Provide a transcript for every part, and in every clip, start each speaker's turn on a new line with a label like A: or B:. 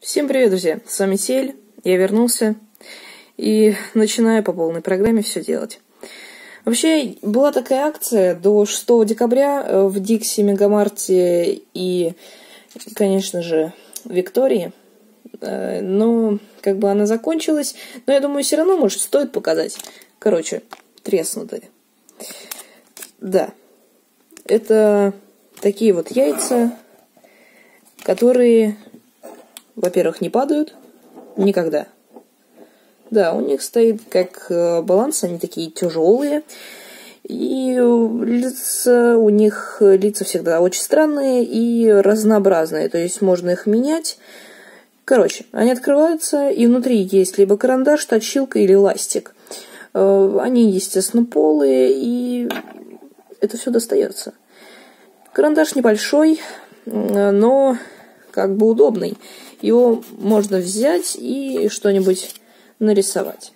A: Всем привет, друзья! С вами Сель, я вернулся и начинаю по полной программе все делать. Вообще, была такая акция до 6 декабря в Дикси, Мегамарте и, конечно же, Виктории. Но как бы она закончилась, но я думаю, все равно, может, стоит показать. Короче, треснутые. Да, это такие вот яйца, которые... Во-первых, не падают никогда. Да, у них стоит как баланс, они такие тяжелые. И лица, у них лица всегда очень странные и разнообразные. То есть можно их менять. Короче, они открываются, и внутри есть либо карандаш, точилка или ластик. Они, естественно, полые, и это все достается. Карандаш небольшой, но как бы удобный. Его можно взять и что-нибудь нарисовать.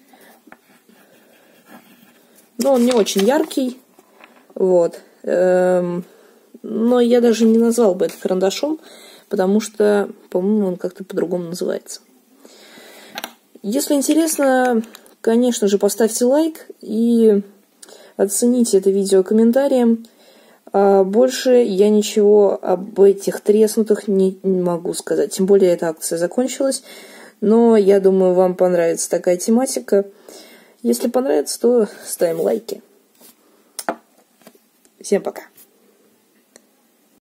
A: Но он не очень яркий. Вот. Но я даже не назвал бы это карандашом, потому что, по-моему, он как-то по-другому называется. Если интересно, конечно же, поставьте лайк и оцените это видео комментарием. А больше я ничего об этих треснутых не могу сказать. Тем более эта акция закончилась. Но я думаю, вам понравится такая тематика. Если понравится, то ставим лайки. Всем пока.